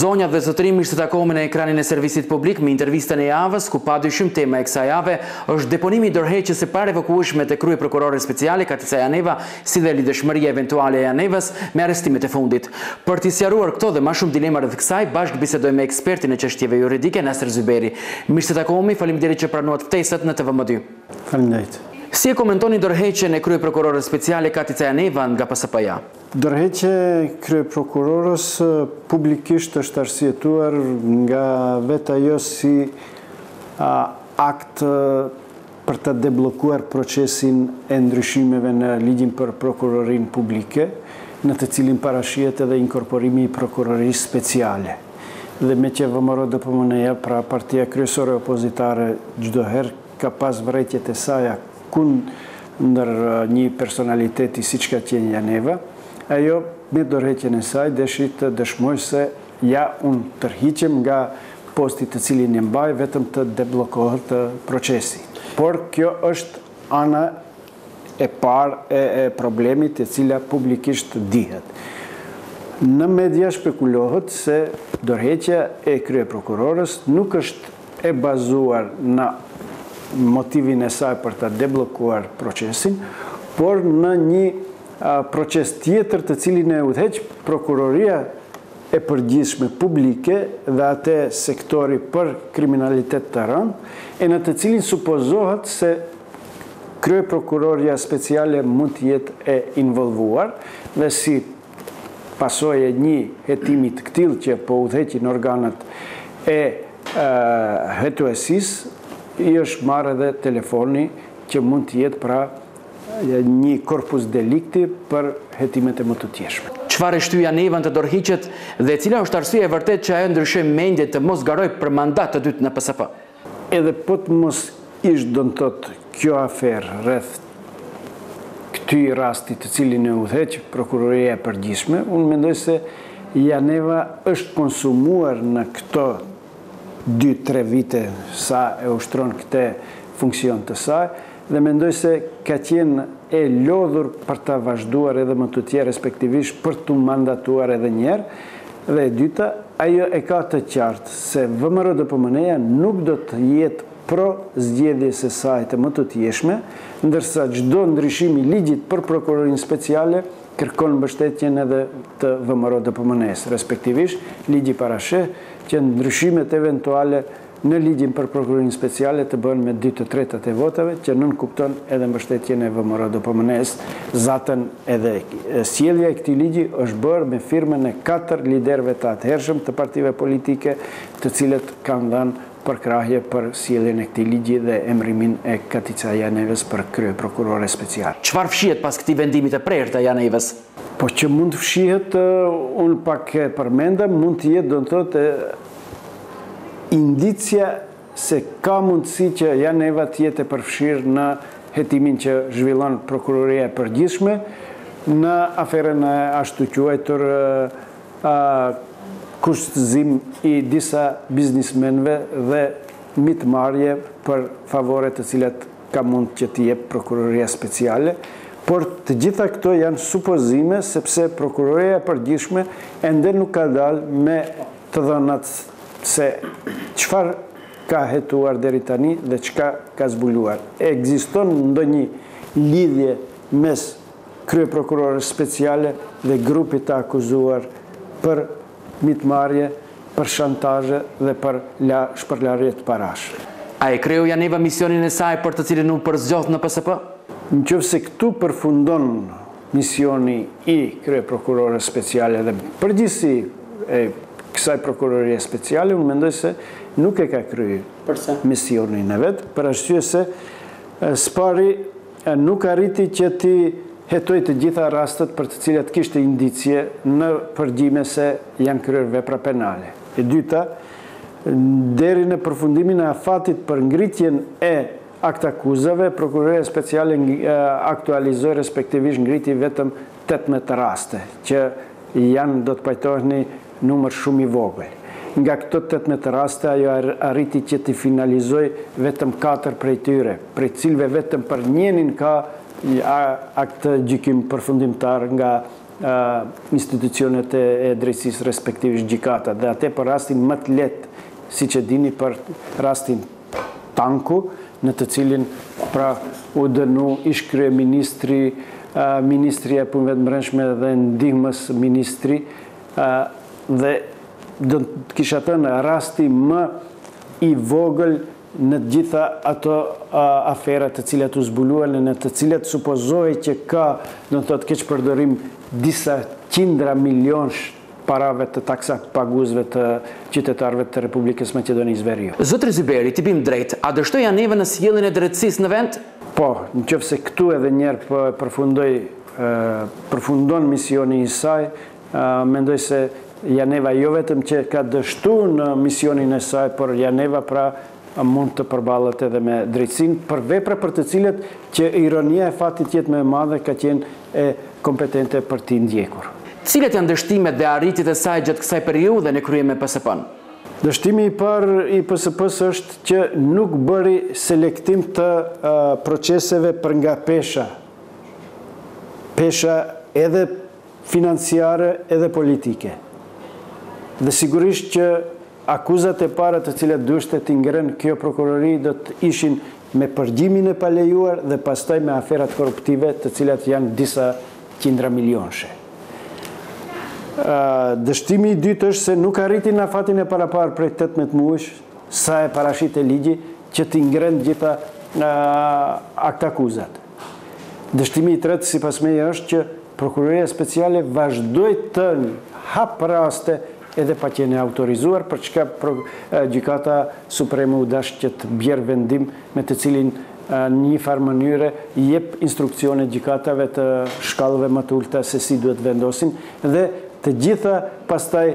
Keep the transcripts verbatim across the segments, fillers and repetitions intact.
Zonja dhe zotërim, ishte takohemi në ekranin e servisit publik me intervistën e javës, ku padyshim tema e kësaj jave është deponimi i dorëheqjes së parë evakuueshme te krye prokurore speciale Katica Janeva, si dhe lidhshmëria eventuale e Janevës me arrestimet e fundit. Për t'i sqaruar këto dhe më shumë dilema rreth kësaj, bashkë bisedojmë me ekspertin e çështjeve juridike Nasser Zyberi. Mirë se takohemi, faleminderit që pranuat ftesën në T V M dy. Faleminderit. Si e komentoni dorëheqjen e krye prokurore speciale Katica Janeva nga P S P-ja? Dorëheqja e krye prokurorës publikisht është arsyetuar nga vetë ajo si a, akt për të debllokuar procesin e ndryshimeve në ligjin për prokurorinë publike, në të cilin parashihet edhe inkorporimi i prokurorisë speciale. Dhe me që V M R D P M N-ja, pra partia kryesore opozitare, çdo herë ka pas vërejtjet e saj kundër një personaliteti siç ka qenë Janeva, ajo me dorëheqjen e saj deshi të dëshmoj se ja unë tërhiqem nga posti të cilin e mbaj vetëm të debllokohet procesi. Por kjo është ana e parë e, e problemit e cila publikisht dihet. Në media spekulohet se dorëheqja e krye prokurorës nuk është e bazuar në motivin e saj për të debllokuar procesin, por në një a, proces tjetër të cilin e udhëheq prokuroria e përgjithshme publike dhe atë sektori për kriminalitet të rënd, e në të cilin supozohet se krye prokuroria speciale mund të jetë e involvuar dhe si pasojë e një hetimi të këtillë që po udhëheqin organet e hetuesisë, i është marrë edhe telefoni që mund të jetë pra një korpus delikti për hetimet e më të tjeshme. Çfarë shtyi Janevën të dorëhiqet dhe cila është arsyeja e vërtetë që ajo ndryshoi mendje të mos garoj për mandat të dytë në P S P? Edhe po të mos ish do të thotë kjo aferë rreth këtij rasti të cilin e udhëheq prokuroria e përgjithshme, unë mendoj se Janeva është konsumuar në këto dy tre vite sa e ushtron këtë funksion të saj dhe mendoj se ka qenë e lodhur për të vazhduar edhe më të tjerë respektivisht për të mandatuar edhe njerë dhe e dyta, ajo e ka të qartë se V M R D P M N-ja nuk do të jetë pro zgjedhjes së saj të më të tjeshme, ndërsa çdo ndryshim i ligjit për prokurorinë speciale kërkon mbështetjen edhe të V M R D P M N-s, respektivisht ligji parasheh që ndryshimet eventuale në ligjin për prokurorinë speciale të bëhen me dy të tretat e votave, që nën kupton edhe mbështetjen e V M R D P M N-s. Zatën edhe sjellja e këtij ligji është bërë me firmën e katër liderëve të atëhershëm të partive politike, të cilët kanë dhënë përkrahje për sjelljen e këtij ligji dhe emërimin e Katica Janevës për krye prokurore speciale. Çfarë fshihet pas këtij vendimi të prerë të Janevës? Po që mund të fshihet, unë pak e përmendëm, mund të jetë do të thotë indicia se ka mundësi që Janeva të jetë e përfshirë në hetimin që zhvillon prokuroria e përgjithshme në aferën e ashtu quajtur kushtëzim i disa biznismenve dhe mitmarrje për favore të cilat ka mund që të jep prokuroria speciale, por të gjitha këto janë supozime sepse prokuroria e përgjithshme ende nuk ka dalë me të dhënat se çfarë ka hetuar deri tani dhe çka ka zbuluar. Ekziston ndonjë lidhje mes krye prokurorës speciale dhe grupit të akuzuar për mitmarrje, për shantazhe dhe për la shpërlarje të parash. A e kreu Janeva misionin e saj për të cilin u përzgjodh në P S P? Nëse këtu përfundon misioni i krye prokurorës speciale dhe përgjithësi e kësaj prokurorie speciale, unë mendoj se nuk e ka kryer misionin e vet, për arsye se spari nuk arriti që ti hetoj të gjitha rastet për të cilat kishte indicie në përgjime se janë kryer vepra penale. E dyta, deri në përfundimin e afatit për ngritjen e aktakuzave, prokuroria speciale aktualizoi respektivisht ngriti vetëm tetëmbëdhjetë raste, që janë do të pajtoheni numër shumë i vogël. Nga këto tetëmbëdhjetë raste, ajo arriti që të finalizoj vetëm katër prej tyre, prej cilëve vetëm për njënin ka akt gjykim përfundimtar nga institucionet e drejtësisë respektivisht gjykata. Dhe atë për rastin më të lehtë, siç e dini, për rastin Tanku, në të cilin pra u dënu ish kryeministri, ministri e punëve të brendshme dhe ndihmës ministri, dhe do të kisha thënë rasti më i vogël në të gjitha ato aferat të cilat u zbuluan, në të cilat supozohej që ka, do të thotë, keq përdorim disa qindra milionësh parave të taksa paguesve të qytetarëve të Republikës Maqedonisë Veriut. Zotri Zyberi, t'i bim drejt, a dështoi Janeva në sjelljen e drejtësisë në vend? Po, nëse këtu edhe një herë po përfundoi përfundon misioni i saj, mendoj se Janeva jo vetëm që ka dështuar në misionin e saj, por Janeva pra mund të përballet edhe me drejtësinë për vepra për të cilat që ironia e fatit jetë më e madhe ka qenë e kompetente për t'i ndjekur. Cilat janë dështimet dhe arritjet e saj gjatë kësaj periudhe në krye me P S P-n? Dështimi i parë i P S P-s është që nuk bëri selektim të uh, proceseve për nga pesha. Pesha edhe financiare edhe politike. Dhe sigurisht që akuzat e para të cilat duhet të ngren kjo prokurori do të ishin me përgjimin e palejuar dhe pastaj me aferat korruptive të cilat janë disa qindra milionëshe. Dështimi i dytë është se nuk arriti në fatin e parapar prej tetëmbëdhjetë muajsh, sa e parashit e ligji, që t'i ngren gjitha akt akuzat. Dështimi i tretë sipas meje është që prokuroria speciale vazhdoi të hap raste edhe pa qenë autorizuar, për çka gjykata supreme u dash që të bjerë vendim me të cilin në një farë mënyre jep instruksione gjykatave të shkallëve më të ulta se si duhet vendosin, dhe të gjitha pastaj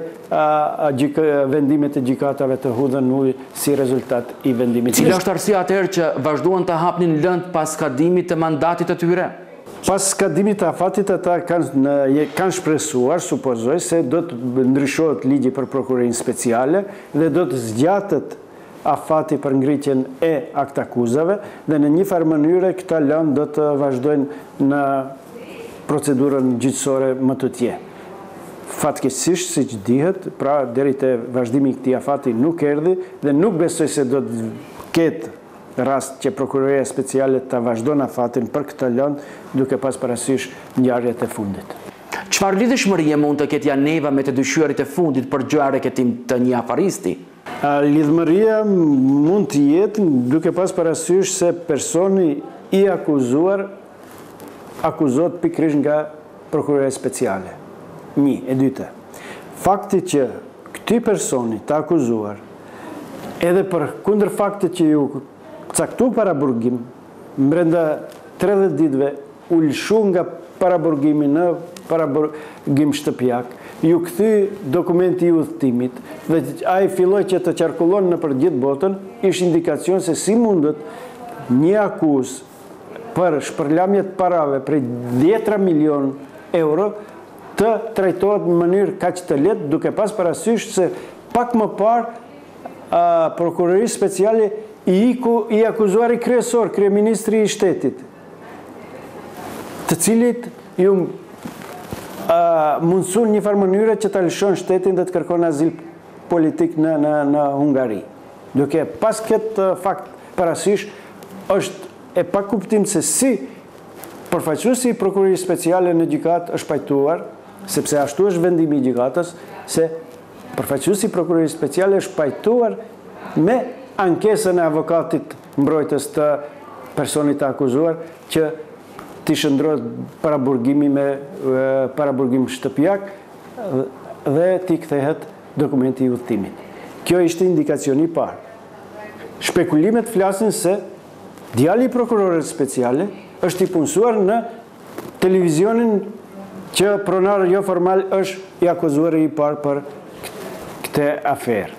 vendimet e gjykatave të hudhen ujë si rezultat i vendimit. Cila është arsyeja atëherë që vazhduan të hapnin lëndë pas kadimit të mandatit të tyre? Pas kadimit të afatit, ata kanë, kanë shpresuar, supozoj, se do të ndryshohet ligji për prokurorinë speciale dhe do të zgjatët afati për ngritjen e akt akuzave dhe në një farë mënyre këta lëndë do të vazhdojnë në procedurën gjyqësore më të tje. Fatkeqësisht, siç dihet, pra deri te vazhdimi i këtij afati nuk erdhi dhe nuk besoj se do të ketë rast që prokuroria speciale të vazhdon afatin për këtë lëndë, duke pas parasysh ngjarjet e fundit. Çfarë lidhshmërie mund të ketë Janeva me të dyshuarit e fundit për gjyqëreketim të një afaristi? Lidhmëria mund të jetë duke pas parasysh se personi i akuzuar akuzohet pikërisht nga prokuroria speciale. Një, e dyta. Fakti që këtij personi të akuzuar, edhe për kundër faktit që ju caktu paraburgim, brenda tridhjetë ditëve u lëshu nga paraburgimi në paraburgim shtëpiak, ju kthy dokumenti i udhëtimit dhe ai filloi që të qarkullon në për gjithë botën, ish indikacion se si mundet një akuzë për shpërlamje të parave për dhjetra milion euro të trajtohet në mënyrë kaq të lehtë, duke pas parasysh se pak më parë prokuroria speciale i iku i akuzuari kryesor, kryeministri i shtetit, të cilit ju mundësun një farë mënyre që të lëshon shtetin dhe të kërkon azil politik në, në, në Hungari. Duke pas këtë fakt parasysh, është e pa kuptim se si përfaqësuesi i prokurorisë speciale në gjykatë është pajtuar, sepse ashtu është vendimi i gjykatës, se përfaqësuesi i prokurorisë speciale është pajtuar me ankesën e avokatit mbrojtës të personit të akuzuar që t'i shëndrohet paraburgimi me paraburgim shtëpiak dhe t'i kthehet dokumenti i udhëtimit. Kjo ishte indikacioni i parë. Shpekulimet flasin se djali i prokurorës speciale është i punësuar në televizionin që pronar jo formal është i akuzuar i parë për këtë aferë.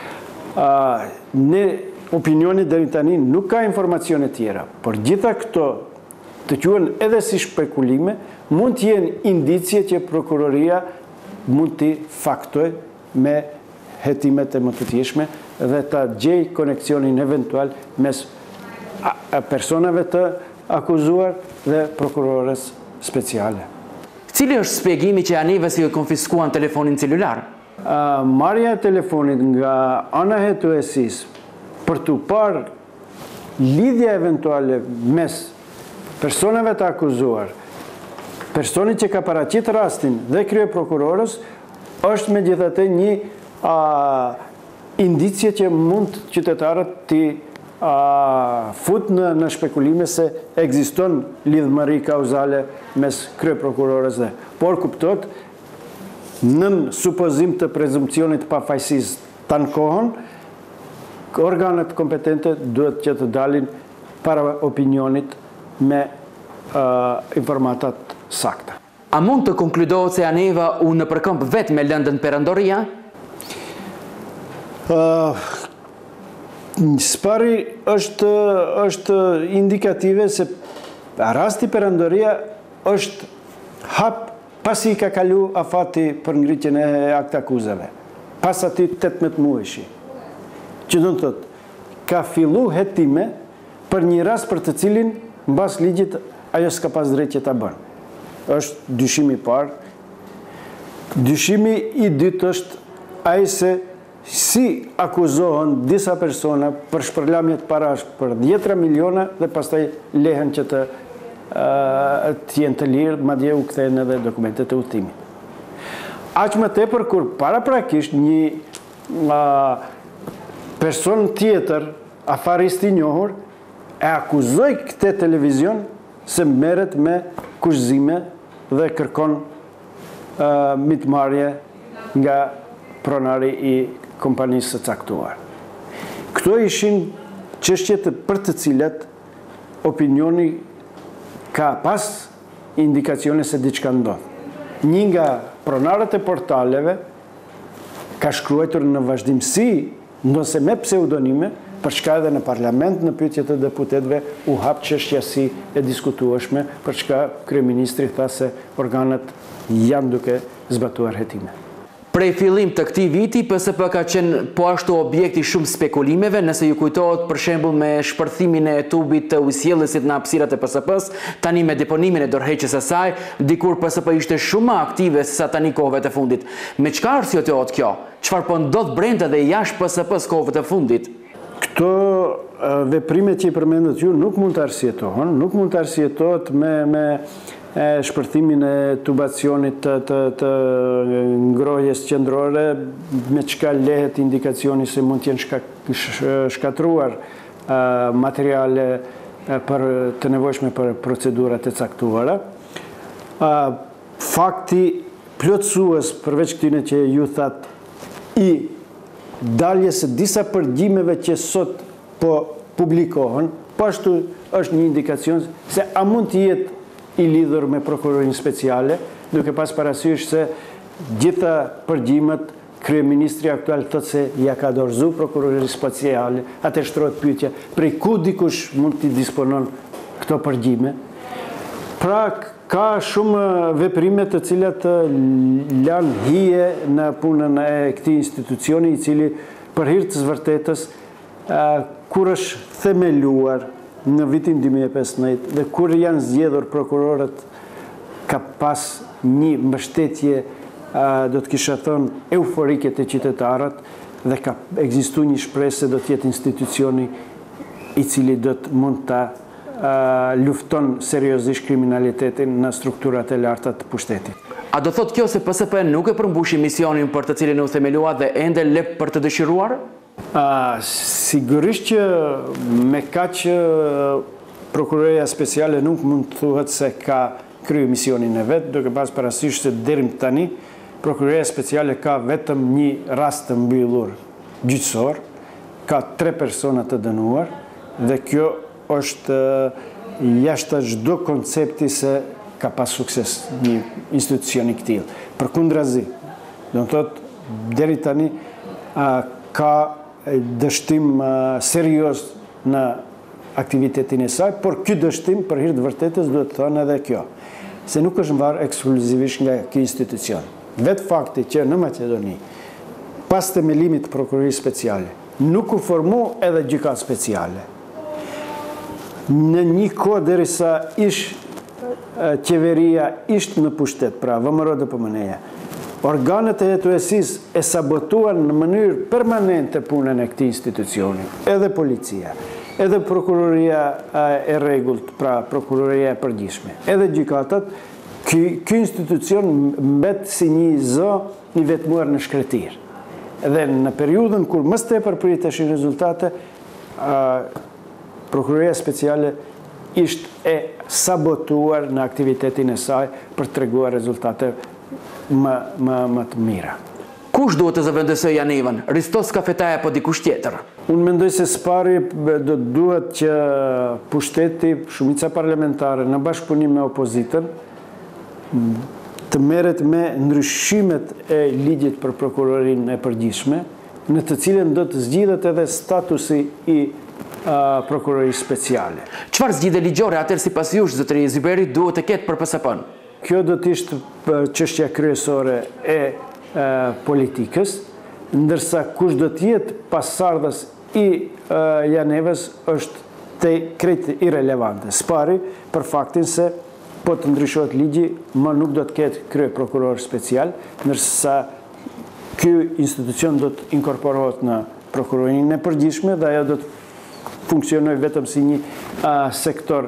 Në opinionit deri tani nuk ka informacione tjera, por gjitha këto të quhen edhe si shpekulime, mund të jenë indicie që prokuroria mund t'i faktoj me hetimet e më të tjeshme dhe ta gjej koneksionin eventual mes personave të akuzuar dhe prokurorës speciale. Cili është shpjegimi që anëve si konfiskuan telefonin celular? Uh, marrja e telefonit nga ana hetuesis për të parë lidhja eventuale mes personave të akuzuar, personi që ka paraqit rastin dhe krye prokurorës, është megjithatë një uh, indicje që mund qytetarët të uh, fut në, në spekulime se ekziston lidhmëri kauzale mes krye prokurorës dhe. Por kuptot, nën supozim të prezumpcionit pafajësisë të ankohen, organet kompetente duhet që të dalin para opinionit me uh, informatat sakta. A mund të konkludohet se anëva u në përkëmp vetë me lëndën perandoria? Uh, Spari është, është indikative se rasti perandoria është hap pasi ka kalu afati për ngritjen e akt akuzave, pas ati tetëmbëdhjetë muajshi. Që do të thotë, ka fillu hetime për një rast për të cilin, mbas ligjit, ajo s'ka pas drejt që ta bën. Është dyshimi i parë. Dyshimi i dytë është ai se si akuzohen disa persona për shpërlamjet parash për dhjetra miliona dhe pastaj lehen që të të jenë të lirë, madje u kthehen edhe dokumentet e udhëtimit. Aq më tepër kur paraprakisht një uh, person tjetër, afarist i njohur, e akuzoi këtë televizion se merret me kushëzime dhe kërkon uh, mitmarrje nga pronari i kompanisë së caktuar. Këto ishin çështjet për të cilat opinioni ka pas indikacione se diçka ndodh. Një nga pronarët e portaleve ka shkruar në vazhdimsi, ndonse me pseudonime, për çka edhe në parlament në pyetje të deputetëve u hap çështja si e diskutueshme, për çka kryeministri tha se organet janë duke zbatuar hetime. Prej fillim të këtij viti, P S P ka qenë po ashtu objekti shumë spekulimeve, nëse ju kujtohet për shembull me shpërthimin e tubit të ujësjellësit në hapësirat e P S P-s, tani me deponimin e dorëheqjes së saj, dikur P S P ishte shumë më aktive se sa tani kohëve të fundit. Me çka arsyeohet kjo? Çfarë po ndodh brenda dhe jashtë P S P-s kohëve të fundit? Këto veprime që i përmendët ju nuk mund të arsyetohen, nuk mund të arsyetohet me me e shpërthimin e tubacionit të, të, të ngrohjes qendrore, me çka lehet indikacioni se mund të jenë shka, shkatruar uh, materiale uh, për të nevojshme për procedurat e caktuara. Uh, fakti plotësues përveç këtyre që ju that i daljes së disa përgjimeve që sot po publikohen, po ashtu është një indikacion se a mund të jetë i lidhur me prokurorin speciale, duke pas parasysh se gjitha përgjimet kryeministri aktual thotë se ja ka dorëzu prokurorin speciale, atë shtrohet pyetja, prej ku dikush mund të disponon këto përgjime? Pra ka shumë veprime të cilat lanë hije në punën e këtij institucioni, i cili për hir të vërtetës, kur është themeluar në vitin dy mijë e pesëmbëdhjetë dhe kur janë zgjedhur prokurorët, ka pas një mbështetje, do të kisha thënë, euforike të qytetarët dhe ka ekzistuar një shpresë se do të jetë institucioni i cili do të mund ta lufton seriozisht kriminalitetin në strukturat e larta të pushtetit. A do thotë kjo se P S P nuk e përmbushi misionin për të cilin u themelua dhe ende lep për të dëshiruar? Uh, sigurisht që me kaq prokuroria speciale nuk mund të thuhet se ka kryer misionin e vet, duke pas parasysh se deri tani prokuroria speciale ka vetëm një rast të mbyllur gjyqësor, ka tre persona të dënuar dhe kjo është jashtë çdo koncepti se ka pas sukses një institucion i këtij. Përkundrazi, do të thotë deri tani uh, ka dështim serioz në aktivitetin e saj, por ky dështim për hir të vërtetës duhet të thonë edhe kjo, se nuk është mbarë ekskluzivisht nga ky institucion. Vetë fakti që në Maqedoni, pas themelimit të prokurorisë speciale, nuk u formu edhe gjykatë speciale. Në një kohë derisa ish qeveria ishte në pushtet, pra V M R D P M N-ja, organet e hetuesisë e sabotuan në mënyrë permanente punën e këtij institucioni, edhe policia, edhe prokuroria e rregullt, pra prokuroria e përgjithshme, edhe gjykatat, ky, ky institucion mbet si një zë i vetmuar në shkretir. Dhe në periudhën kur më tepër priteshin rezultate, prokuroria speciale ishte e sabotuar në aktivitetin e saj për të treguar rezultate më, më, më të mira. Kush duhet të zëvendësoj Janevën? Ristos Kafetaja apo dikush tjetër? Unë mendoj se spari do duhet që pushteti, shumica parlamentare në bashkëpunim me opozitën të merret me ndryshimet e ligjit për prokurorin e përgjithshme, në të cilën do të zgjidhet edhe statusi i Uh, prokurorisë speciale. Çfarë zgjidhje ligjore atëherë sipas jush, zotëri Zyberi, duhet të ketë për P S P-n? Kjo do të ishte çështja kryesore e uh, politikës, ndërsa kush do të jetë pasardhës i uh, Janevës është te krejt irelevante. Spari për faktin se po të ndryshohet ligji, më nuk do të ketë krye prokuror special, ndërsa ky institucion do të inkorporohet në prokurorinë e përgjithshme dhe ajo do të funksionoj vetëm si një uh, sektor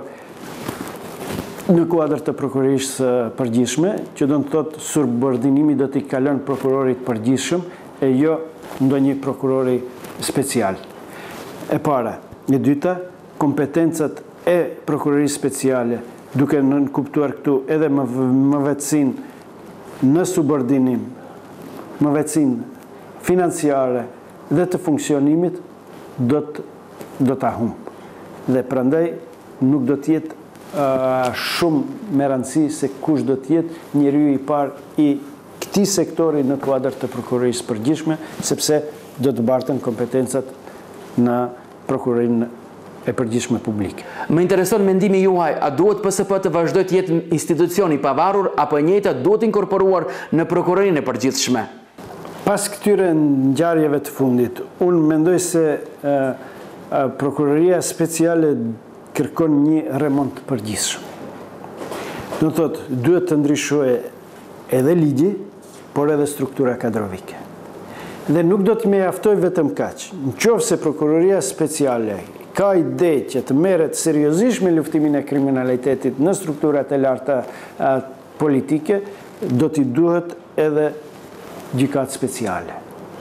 në kuadër të prokurorisë uh, përgjithshme, që do të thotë subordinimi do t'i kalon prokurorit përgjithshëm e jo ndonjë prokurori special. E para, e dyta, kompetencat e prokurorisë speciale, duke nënkuptuar këtu edhe më, më vetësin në subordinim, më vetësin financiare dhe të funksionimit, do të do ta humb. Dhe prandaj nuk do të jetë uh, shumë me rëndësi se kush do të jetë njeriu i parë i këtij sektori në kuadër të prokurorisë përgjithshme, sepse do të bartën kompetencat në prokurorinë e përgjithshme publike. Më intereson mendimi juaj, a duhet P S P të vazhdojë të jetë institucion i pavarur apo e njëjta duhet inkorporuar në prokurorinë e përgjithshme? Pas këtyre ngjarjeve të fundit, unë mendoj se uh, Prokuroria speciale kërkon një remont të përgjithshëm. Do të thotë, duhet të ndryshojë edhe ligji, por edhe struktura kadrovike. Dhe nuk do të mjaftoj vetëm kaq. Nëse Prokuroria speciale ka ide që të merret seriozisht me luftimin e kriminalitetit në strukturat e larta politike, do t'i duhet edhe gjykatë speciale.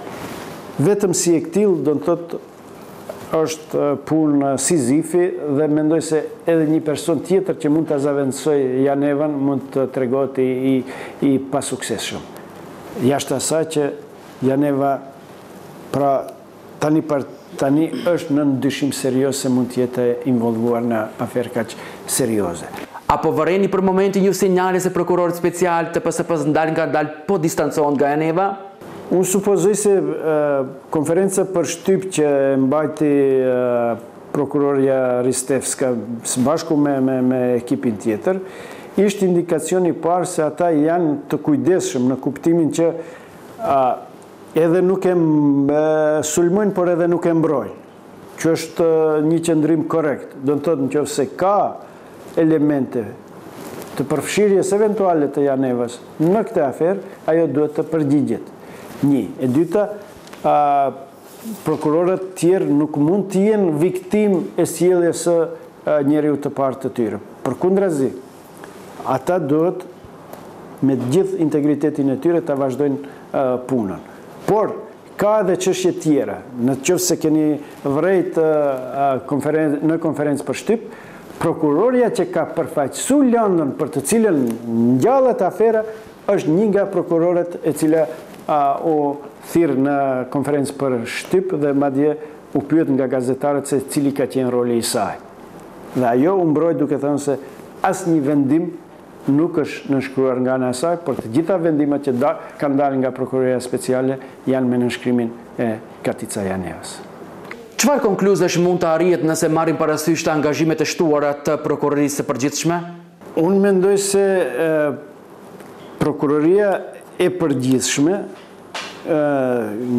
Vetëm si e këtill, do të thotë, është punë sizifi dhe mendoj se edhe një person tjetër që mund të zëvendësoj Janevën mund të tregohet i, i, i pasuksesshëm. Jashtë asaj që Janeva pra tani, par, tani është në dyshim serioz se mund të jetë involvuar në aferë kaq serioze. Apo vëreni për momentin ju sinjale se prokurorit special të P S P-s ndalin nga dal po distancohen nga Janeva? Unë supozoj se uh, konferenca për shtyp që mbajti uh, prokuroria Ristevska së bashku me, me, me ekipin tjetër, ishte indikacioni parë se ata janë të kujdesshëm në kuptimin që uh, edhe nuk e uh, sulmojnë, por edhe nuk e mbrojnë, që është uh, një qëndrim korrekt. Do të thotë nëse ka elemente të përfshirjes eventuale të Janevës në këtë aferë, ajo duhet të përgjigjet. Një. E dyta, uh, prokurorët tjerë nuk mund të jenë viktim e sjelljes së uh, njeriu të parë të tyre. Përkundrazi, ata duhet me gjithë integritetin e tyre të vazhdojnë uh, punën. Por ka edhe çështje tjera. Në qoftë se keni vrejt uh, konferen në konferencë për shtyp, prokuroria që ka përfaqësuar London për të cilën ngjallet afera është një nga prokurorët e cila Uh, u thirr në konferencë për shtyp dhe madje u pyet nga gazetarët se cili ka qenë roli i saj. Dhe ajo u mbroj duke thënë se asnjë vendim nuk është nënshkruar nga ana e saj, por të gjitha vendimet që da, kanë dalë nga prokuroria speciale janë me nënshkrimin e Katica Janevës. Çfarë konkluzesh mund të arrihet nëse marrim parasysh të angazhimet e shtuara të prokurorisë së përgjithshme? Unë mendoj se e, prokuroria e përgjithshme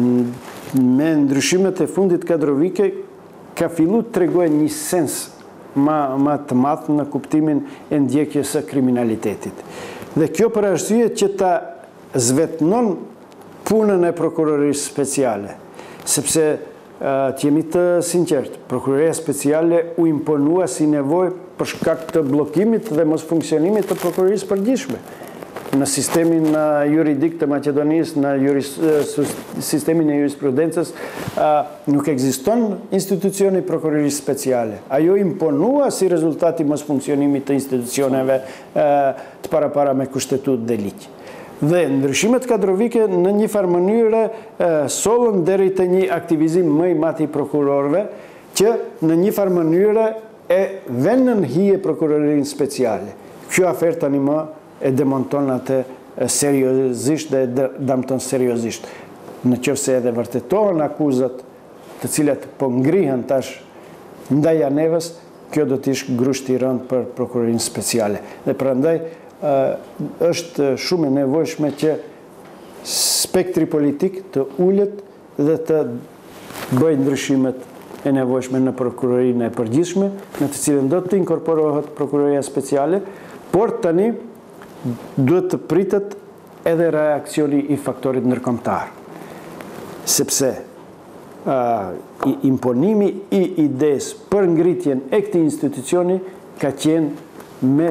me ndryshimet e fundit kadrovike ka filluar të tregojë një sens ma, ma të madh në kuptimin e ndjekjes së kriminalitetit. Dhe kjo për arsye që ta zvetnon punën e prokurorisë speciale, sepse uh, të jemi të sinqert, prokuroria speciale u imponua si nevojë për shkak të bllokimit dhe mos funksionimit të prokurorisë përgjithshme. Në sistemin uh, juridik të Maqedonisë, në juris, uh, sistemin e jurisprudencës, uh, nuk ekziston institucioni prokurorisë speciale. Ajo imponua si rezultati mos funksionimit të institucioneve uh, të parapara me kushtetut dhe ligj. Dhe ndryshimet kadrovike në një farë mënyrë uh, sollën deri te një aktivizim më i madh i prokurorëve që në një farë mënyrë e vënën hije prokurorinë speciale. Kjo aferë tani më e demonton atë seriozisht dhe e damton seriozisht. Në qoftë se edhe vërtetohen akuzat të cilat po ngrihen tash ndaj anevës, kjo do të ishte grushti i rënd për prokurorinë speciale. Dhe prandaj është shumë e nevojshme që spektri politik të ulet dhe të bëjë ndryshimet e nevojshme në prokurorinë e përgjithshme, në të cilën do të inkorporohet prokuroria speciale, por tani duhet të pritet edhe reakcioni i faktorit ndërkombëtar. Sepse uh, imponimi i ides për ngritjen e këtij institucioni ka qenë me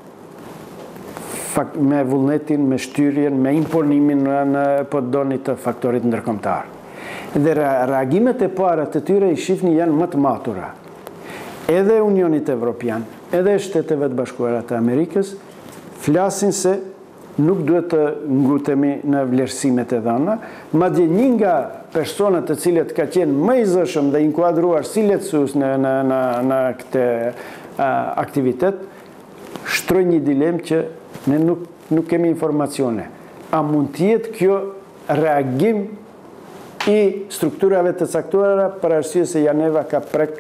me vullnetin, me shtyrjen, me imponimin në po doni të faktorit ndërkombëtar. Dhe reagimet e para të tyre i shihni janë më të matura. Edhe Unionit Evropian, edhe Shteteve të Bashkuara të Amerikës flasin se nuk duhet të ngutemi në vlerësimet e dhëna, madje një nga personat të cilët ka qenë më i zëshëm dhe inkuadruar si lehtësues në në në në këtë uh, aktivitet, shtroi një dilemë që ne nuk nuk kemi informacione. A mund të jetë kjo reagim i strukturave të caktuara për arsye se Janeva ka prek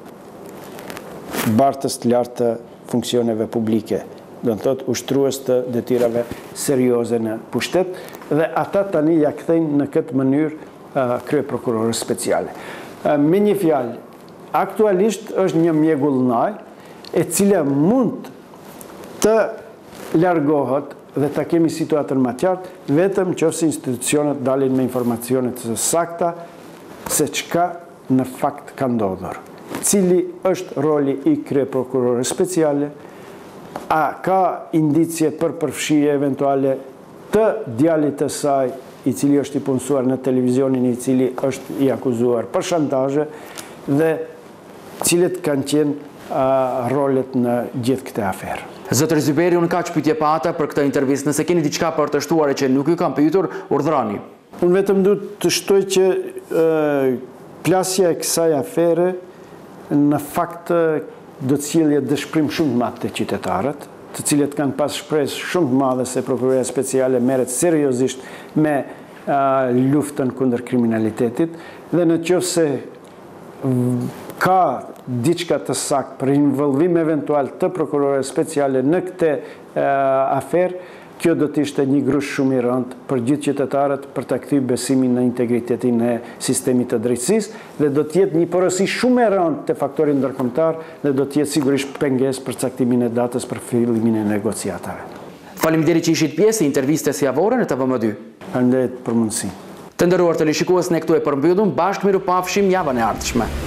bartës të lartë të funksioneve publike, do të thotë ushtrues të detyrave serioze në pushtet, dhe ata tani ja kthejnë në këtë mënyrë uh, kryeprokurorës speciale. Uh, me një fjalë, aktualisht është një mjegullnaj e cila mund të largohet dhe ta kemi situatën më qartë vetëm nëse institucionet dalin me informacione të sakta se çka në fakt ka ndodhur. Cili është roli i kryeprokurorës speciale? A ka indicie për përfshirje eventuale të djalit të saj i cili është i punësuar në televizionin, i cili është i akuzuar për shantazhe, dhe cilët kanë qenë uh, rolet në gjithë këtë aferë. Zotër Zyberi, unë kaq pyetje pata për këtë intervistë. Nëse keni diçka për të shtuar që nuk ju kam pyetur, urdhroni. Unë vetëm duhet të shtoj që uh, plasja e kësaj afere në fakt do të sjellë dëshpërim shumë të madh te qytetarët, të cilët kanë pas shpresë shumë të madhe se prokuroria speciale merret seriozisht me uh, luftën kundër kriminalitetit, dhe në qoftë se ka diçka të saktë për involvim eventual të prokurorës speciale në këtë uh, aferë, kjo do të ishte një grush shumë i rëndë për gjithë qytetarët për ta kthyer besimin në integritetin e sistemit të drejtësisë, dhe do të jetë një porosi shumë e rëndë te faktori ndërkombëtar, dhe do të jetë sigurisht pengesë për caktimin e datës për fillimin e negociatave. Faleminderit që ishit pjesë e intervistës javore në T V M dy. Faleminderit për mundësinë. Të nderuar teleshikues, ne këtu e përmbyllum, bashkë miru pafshim javën e ardhshme.